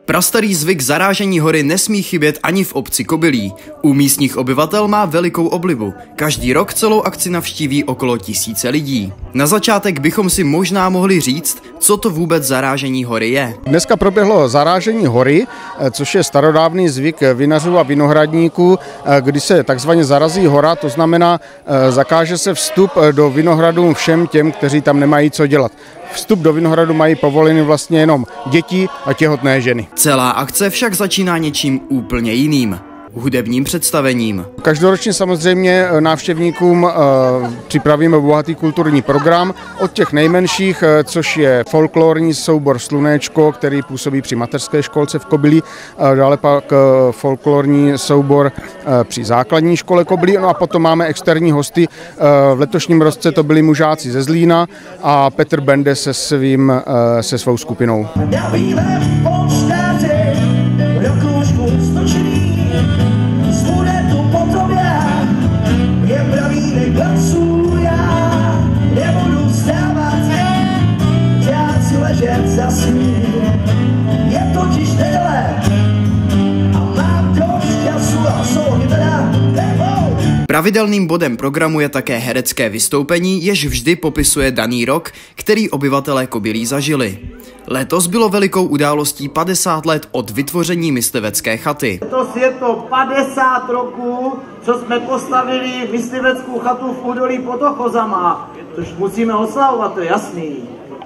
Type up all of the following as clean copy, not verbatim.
Prastarý zvyk zarážení hory nesmí chybět ani v obci Kobylí. U místních obyvatel má velikou oblibu. Každý rok celou akci navštíví okolo 1000 lidí. Na začátek bychom si možná mohli říct, co to vůbec zarážení hory je. Dneska proběhlo zarážení hory, což je starodávný zvyk vinařů a vinohradníků, kdy se takzvaně zarazí hora, to znamená, zakáže se vstup do vinohradu všem těm, kteří tam nemají co dělat. Vstup do vinohradu mají povolený vlastně jenom děti a těhotné ženy. Celá akce však začíná něčím úplně jiným. Hudebním představením. Každoročně samozřejmě návštěvníkům připravíme bohatý kulturní program od těch nejmenších, což je folklorní soubor Slunéčko, který působí při mateřské školce v Kobylí, dále pak folklorní soubor při základní škole Kobylí, no a potom máme externí hosty. V letošním roce to byli mužáci ze Zlína a Petr Bende se svou skupinou. Pravidelným bodem programu je také herecké vystoupení, jež vždy popisuje daný rok, který obyvatelé Kobylí zažili. Letos bylo velikou událostí 50 let od vytvoření myslivecké chaty. Letos je to 50 roků, co jsme postavili mysliveckou chatu v údolí pod Ochozama, což musíme oslavovat, to je jasný.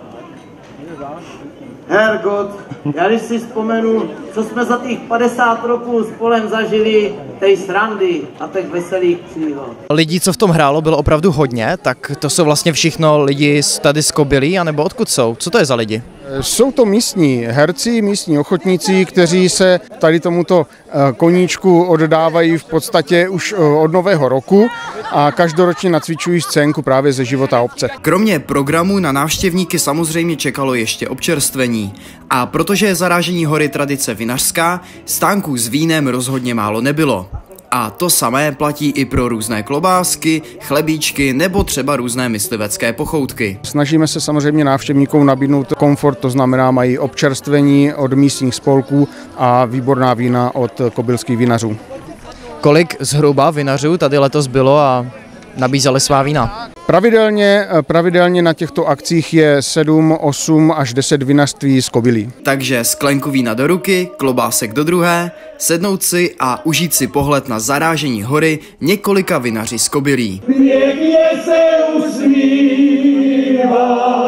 Hergot, já když si vzpomenu, co jsme za těch 50 roků spolem zažili, tej srandy a těch veselých příhod. Lidí, co v tom hrálo, bylo opravdu hodně, tak to jsou vlastně všechno lidi tady z Kobylí, anebo odkud jsou? Co to je za lidi? Jsou to místní herci, místní ochotníci, kteří se tady tomuto koníčku oddávají v podstatě už od nového roku a každoročně nacvičují scénku právě ze života obce. Kromě programu na návštěvníky samozřejmě čekalo ještě občerstvení. A protože je zarážení hory tradice vinařská, stánků s vínem rozhodně málo nebylo. A to samé platí i pro různé klobásky, chlebíčky nebo třeba různé myslivecké pochoutky. Snažíme se samozřejmě návštěvníkům nabídnout komfort, to znamená mají občerstvení od místních spolků a výborná vína od kobylských vinařů. Kolik zhruba vinařů tady letos bylo a nabízeli svá vína? Pravidelně na těchto akcích je 7, 8 až 10 vinařství z Kobylí. Takže sklenku vína do ruky, klobásek do druhé, sednout si a užít si pohled na zarážení hory několika vinaři z Kobylí. Pěkně se usmívá,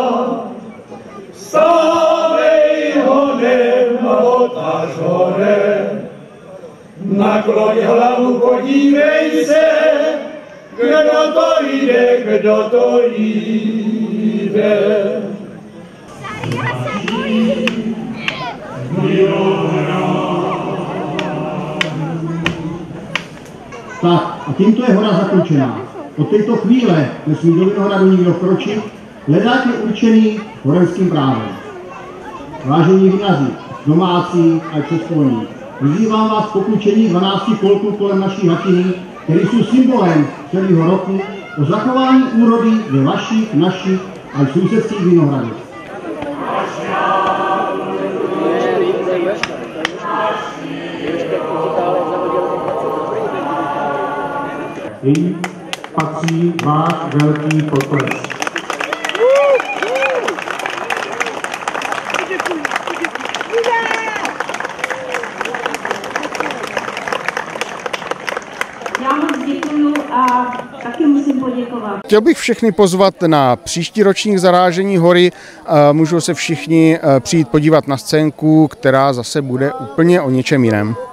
vstávej honem, otaž hore, nakloň hlavu, podívej se, kdo to jde. Tak a tímto je hora zakončená. Od této chvíle nesmí do Vinohradu nikdo vkročit, ledák je určený horenským právem. Vážení vinaři, domácí a přespolní, vyzývám vás k poklučení 12 kolků kolem naší hatiny, které jsou symbolem celého roku o zachování úrody ve vašich, našich a sousedských vinohradech. Jim patří váš velký potlesk. Já moc děkuju a taky musím poděkovat. Chtěl bych všechny pozvat na příští ročník zarážení hory. Můžou se všichni přijít podívat na scénku, která zase bude úplně o něčem jiném.